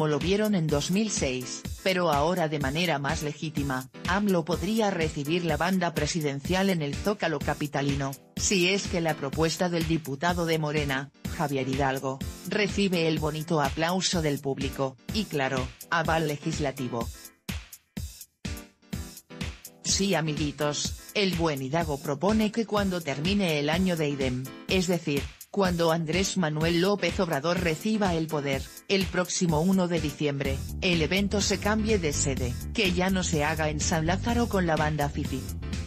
como lo vieron en 2006, pero ahora de manera más legítima. AMLO podría recibir la banda presidencial en el Zócalo capitalino, si es que la propuesta del diputado de Morena, Javier Hidalgo, recibe el bonito aplauso del público, y claro, aval legislativo. Sí, amiguitos, el buen Hidalgo propone que cuando termine el año de idem, es decir, cuando Andrés Manuel López Obrador reciba el poder, el próximo 1 de diciembre, el evento se cambie de sede, que ya no se haga en San Lázaro con la banda FIFI,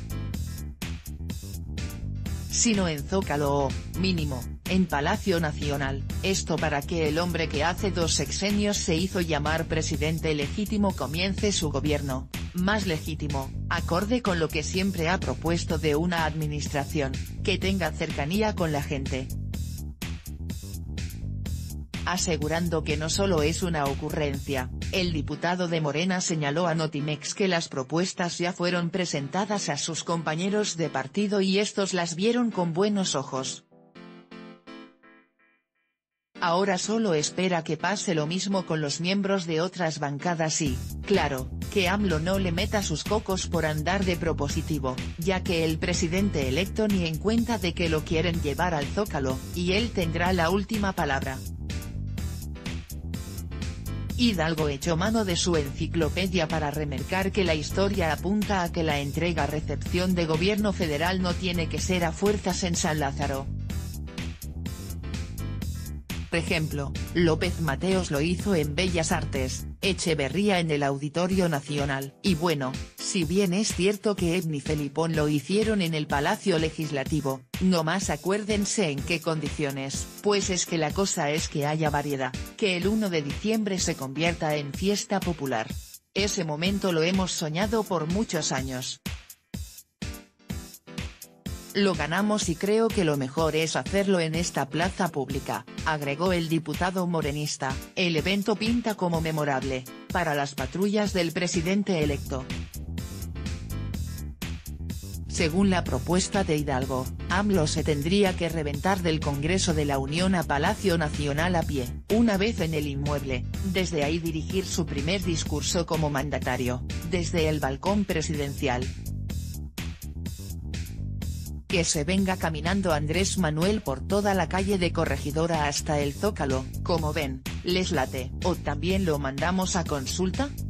sino en Zócalo o, mínimo, en Palacio Nacional, esto para que el hombre que hace 2 sexenios se hizo llamar presidente legítimo comience su gobierno, más legítimo, acorde con lo que siempre ha propuesto de una administración, que tenga cercanía con la gente. Asegurando que no solo es una ocurrencia, el diputado de Morena señaló a Notimex que las propuestas ya fueron presentadas a sus compañeros de partido y estos las vieron con buenos ojos. Ahora solo espera que pase lo mismo con los miembros de otras bancadas y, claro, que AMLO no le meta sus cocos por andar de propositivo, ya que el presidente electo ni en cuenta de que lo quieren llevar al Zócalo, y él tendrá la última palabra. Hidalgo echó mano de su enciclopedia para remarcar que la historia apunta a que la entrega-recepción de gobierno federal no tiene que ser a fuerzas en San Lázaro. Por ejemplo, López Mateos lo hizo en Bellas Artes, Echeverría en el Auditorio Nacional, y bueno, si bien es cierto que Ebni Felipón lo hicieron en el Palacio Legislativo, nomás acuérdense en qué condiciones, pues es que la cosa es que haya variedad, que el 1 de diciembre se convierta en fiesta popular. Ese momento lo hemos soñado por muchos años. Lo ganamos y creo que lo mejor es hacerlo en esta plaza pública, agregó el diputado morenista. El evento pinta como memorable, para las patrullas del presidente electo. Según la propuesta de Hidalgo, AMLO se tendría que reventar del Congreso de la Unión a Palacio Nacional a pie, una vez en el inmueble, desde ahí dirigir su primer discurso como mandatario, desde el balcón presidencial. Que se venga caminando Andrés Manuel por toda la calle de Corregidora hasta el Zócalo, como ven, ¿les late? ¿O también lo mandamos a consulta?